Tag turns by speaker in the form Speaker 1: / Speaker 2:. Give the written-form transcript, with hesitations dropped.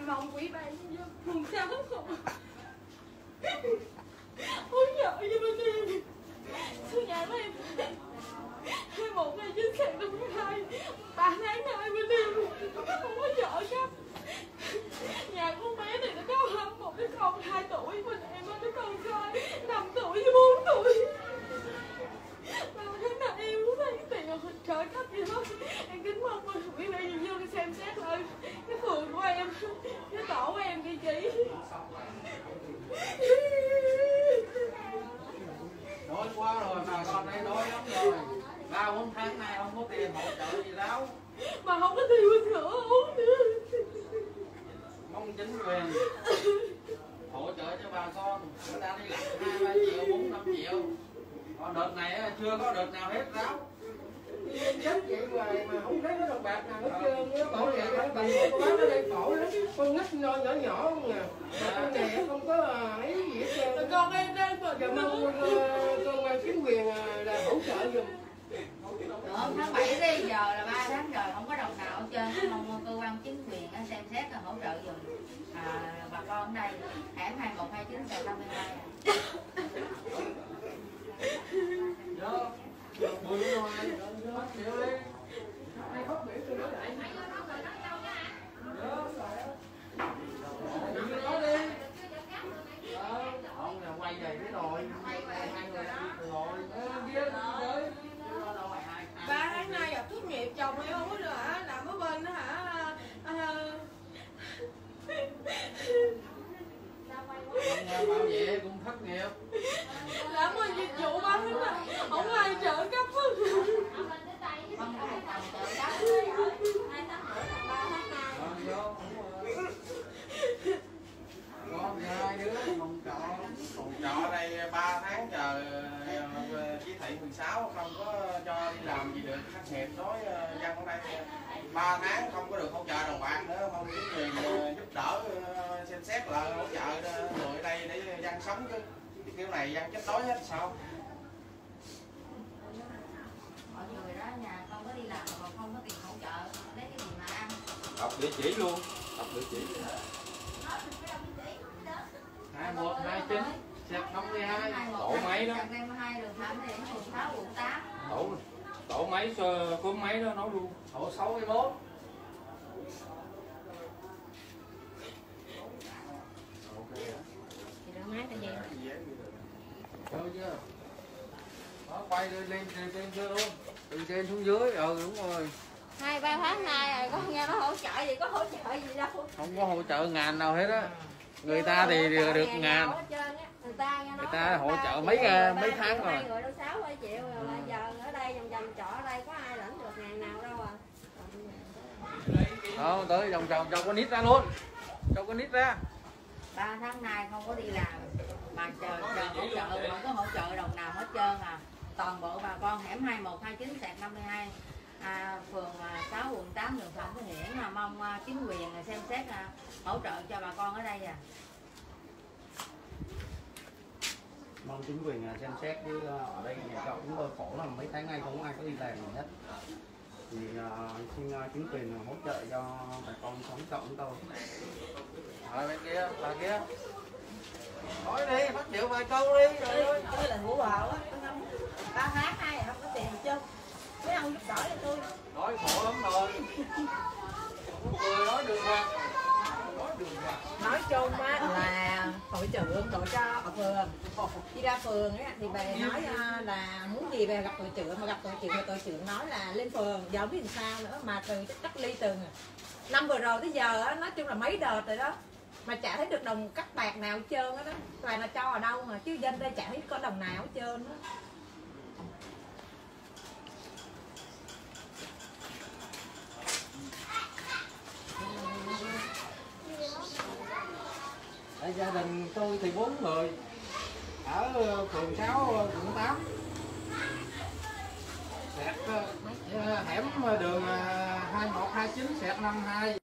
Speaker 1: mong quý ban nhân dân mùng 6 tháng 1 hỗ trợ cho bên em số nhà của em 21 ngày 9 tháng 52 3 tháng nay bên em không có trợ cấp. Nhà con bé thì nó có một đứa con 2 tuổi, bên em có đứa con trai 5 tuổi với 4 tuổi. Mà tháng này em cũng thấy tiền trợ cấp gì đó. Em kính mong ủy ban nhân dân xem xét lại cái phường của em, cái tổ của em kia chị.
Speaker 2: Nói quá rồi mà con đây nói lắm rồi. 3-4 tháng nay không có tiền hỗ trợ gì đâu.
Speaker 1: Mà không có tiền mua sữa uống nữa.
Speaker 2: Mong chính quyền hỗ trợ cho bà con. Người ta đi làm 2-3 triệu, 4-5 triệu. Còn đợt này chưa có đợt nào hết ráo.
Speaker 3: Chết vậy hoài mà không thấy có đồng bạc nào hết trơn á. Bởi vậy bà con bác nó đang khổ lắm. Con nít nhỏ nhỏ không à. Mà con này không có ấy gì hết trơn.
Speaker 1: Con em đang
Speaker 3: giờ mong cơ quan chính quyền là hỗ trợ giùm.
Speaker 4: Tháng 7 đi, giờ là 3 tháng rồi không có đồng nào hết trơn. Mong cơ quan chính quyền xem xét hỗ trợ giùm bà con ở đây. Hẻm 2129/52.
Speaker 2: Vô. Bùi luôn rồi. Hết chịu đi.
Speaker 3: Ai khóc biểu tôi nói lại.
Speaker 2: Nói đi. Ông là quay về cái rồi. Hai người rồi. Kia rồi.
Speaker 1: 3 tháng nay gặp tốt nghiệp chồng em không có được hả? Nằm ở bên đó hả?
Speaker 2: Bảo vệ cũng thất nghiệp.
Speaker 1: Làm ơn dịch vụ 3 tháng nay không ai trợ cấp hết.
Speaker 4: Con có một đồng trợ cấp 2 tháng nữa là 3 tháng nay.
Speaker 2: Con hai đứa phòng trọ đây 3 tháng chờ chỉ thị 16 không có cho đi làm gì được, thất nghiệp nói dân ở đây 3 tháng không có được hỗ trợ đồng bạc nữa, không chính quyền giúp đỡ xem xét lại hỗ trợ người ở đây để dân sống chứ kiểu này dân chết đói hết sao?
Speaker 4: Mọi người đó nhà con có đi làm mà còn không có tiền hỗ trợ lấy cái gì mà ăn.
Speaker 5: Đọc địa chỉ luôn, đọc địa chỉ.
Speaker 2: 2129/52
Speaker 5: Tổ máy đó.
Speaker 4: Đường Phạm Thị phường 6 quận 8.
Speaker 5: Tổ máy khối máy đó nói luôn.
Speaker 2: Tổ 61.
Speaker 4: Thì đưa máy cái gì?
Speaker 2: Chưa chưa? Đó, quay lên chưa luôn. Từ trên xuống dưới, đúng rồi.
Speaker 4: 2-3 tháng nay rồi con nghe nó hỗ trợ gì, có hỗ trợ gì đâu.
Speaker 2: Không có hỗ trợ ngàn nào hết á. Người ta thì được ngàn. Người ta hỗ trợ mấy tháng rồi.
Speaker 4: Người đâu 6-7 triệu rồi, giờ ở đây vòng trọ ở đây có ai lãnh được ngàn nào đâu à.
Speaker 2: Đó, tới vòng cho con nít ra luôn. Cho con nít ra.
Speaker 4: 3 tháng nay không có đi làm mà chờ hỗ trợ, không có hỗ trợ đồng nào hết trơn à. Toàn bộ bà con hẻm 2129/52 phường 6 quận 8 đường Phạm Thị Hiển mà mong chính quyền xem xét hỗ trợ cho bà con ở đây à.
Speaker 3: Mong chính quyền xem xét chứ ở đây nhà trọ chúng tôi khổ lắm, mấy tháng nay không ai có đi làm gì hết. Thì xin chính quyền hỗ trợ cho bà con sống trọ chúng tôi.
Speaker 2: Ở bên kia, bà kia. Nói đi, phát biểu vài câu đi.
Speaker 1: Tôi là hữu bào á, 3 tháng nay không có tiền chứ. Mấy ông giúp đỡ cho tôi.
Speaker 2: Nói khổ lắm rồi. Cười nói được mà.
Speaker 1: Nói chung á là hội trưởng tổ cho ở phường, đi ra phường á thì về nói là muốn gì về gặp tổ trưởng, mà gặp tổ trưởng thì tổ trưởng nói là lên phường, giờ không biết làm sao nữa mà từ cách ly từ năm vừa rồi tới giờ á, nói chung là mấy đợt rồi đó mà chả thấy được đồng cắt bạc nào hết trơn á đó, toàn là cho ở đâu mà chứ dân đây chả thấy có đồng nào hết trơn á.
Speaker 3: Ở gia đình tôi thì 4 người ở phường 6 quận 8. Hẻm đường 2129/52.